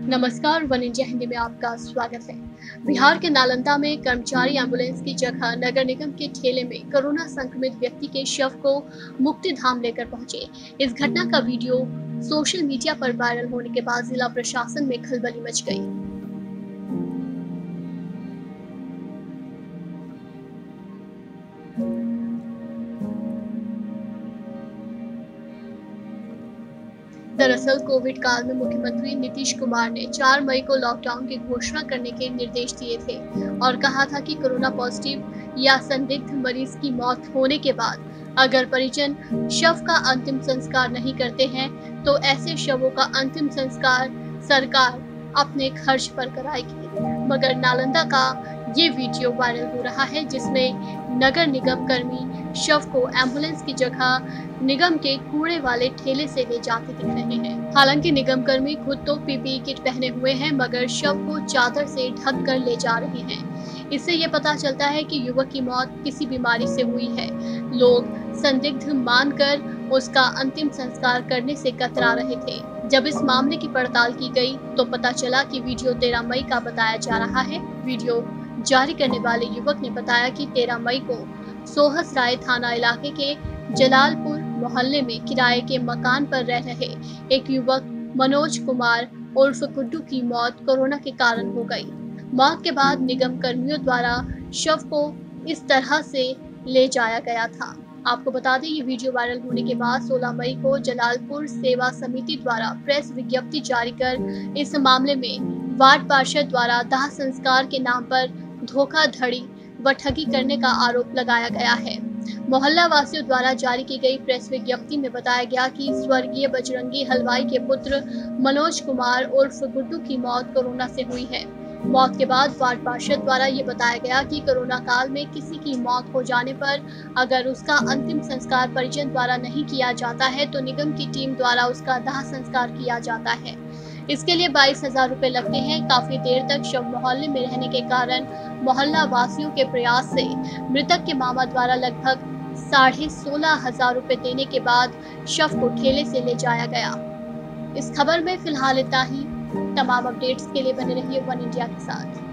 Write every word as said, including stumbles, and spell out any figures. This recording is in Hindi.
नमस्कार, वन इंडिया हिंदी में आपका स्वागत है। बिहार के नालंदा में कर्मचारी एम्बुलेंस की जगह नगर निगम के ठेले में कोरोना संक्रमित व्यक्ति के शव को मुक्तिधाम लेकर पहुंचे। इस घटना का वीडियो सोशल मीडिया पर वायरल होने के बाद जिला प्रशासन में खलबली मच गई। दरअसल कोविड काल में मुख्यमंत्री नीतीश कुमार ने चार मई को लॉकडाउन की घोषणा करने के निर्देश दिए थे और कहा था कि कोरोना पॉजिटिव या संदिग्ध मरीज की मौत होने के बाद अगर परिजन शव का अंतिम संस्कार नहीं करते हैं तो ऐसे शवों का अंतिम संस्कार सरकार अपने खर्च पर कराएगी। मगर नालंदा का ये वीडियो वायरल हो रहा है जिसमें नगर निगम कर्मी शव को एम्बुलेंस की जगह निगम के कूड़े वाले ठेले से ले जाते दिख रहे हैं। हालांकि निगम कर्मी खुद तो पीपीई किट पहने हुए हैं मगर शव को चादर से ढक कर ले जा रहे हैं। इससे ये पता चलता है कि युवक की मौत किसी बीमारी से हुई है। लोग संदिग्ध मानकर उसका अंतिम संस्कार करने से कतरा रहे थे। जब इस मामले की पड़ताल की गई तो पता चला कि वीडियो तेरह मई का बताया जा रहा है। वीडियो जारी करने वाले युवक ने बताया कि तेरह मई को सोहस राय थाना इलाके के जलालपुर मोहल्ले में किराए के मकान पर रह रहे एक युवक मनोज कुमार उर्फ गुड्डू की मौत कोरोना के कारण हो गई। मौत के बाद निगम कर्मियों द्वारा शव को इस तरह से ले जाया गया था। आपको बता दें, ये वीडियो वायरल होने के बाद सोलह मई को जलालपुर सेवा समिति द्वारा प्रेस विज्ञप्ति जारी कर इस मामले में वार्ड पार्षद द्वारा दाह संस्कार के नाम पर धोखाधड़ी व ठगी करने का आरोप लगाया गया है। मोहल्ला वासियों द्वारा जारी की गई प्रेस विज्ञप्ति में बताया गया कि स्वर्गीय बजरंगी हलवाई के पुत्र मनोज कुमार उर्फ गुड्डू की मौत कोरोना से हुई है। मौत के बाद वार्ड पार्षद द्वारा ये बताया गया कि कोरोना काल में किसी की मौत हो जाने पर अगर उसका अंतिम संस्कार परिजन द्वारा नहीं किया जाता है तो निगम की टीम द्वारा उसका दाह संस्कार किया जाता है। इसके लिए बाईस हजार रुपए लगते हैं। काफी देर तक शव मोहल्ले में रहने के कारण मोहल्ला वासियों के प्रयास से मृतक के मामा द्वारा लगभग साढ़े सोलह हजार रुपए देने के बाद शव को ठेले से ले जाया गया। इस खबर में फिलहाल इतना ही। तमाम अपडेट्स के लिए बने रहिए वन इंडिया के साथ।